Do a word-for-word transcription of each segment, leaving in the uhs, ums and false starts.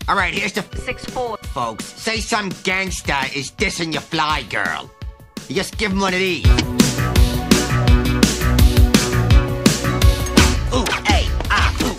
All right, here's the six four. folks. Say some gangsta is dissing your fly girl. You just give him one of these. Ooh, hey, ah, ooh.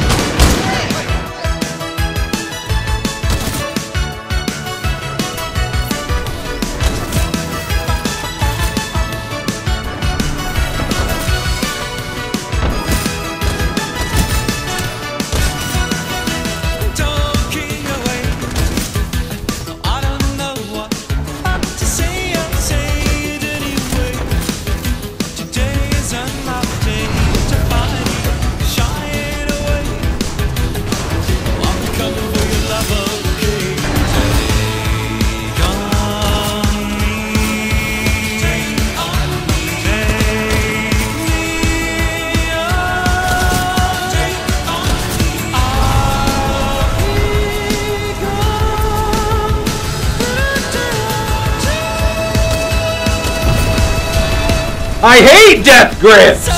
I hate death grips!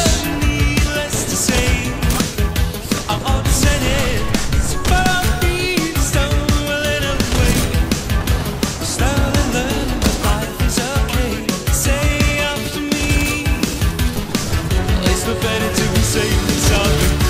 It's better to be safe than sorry.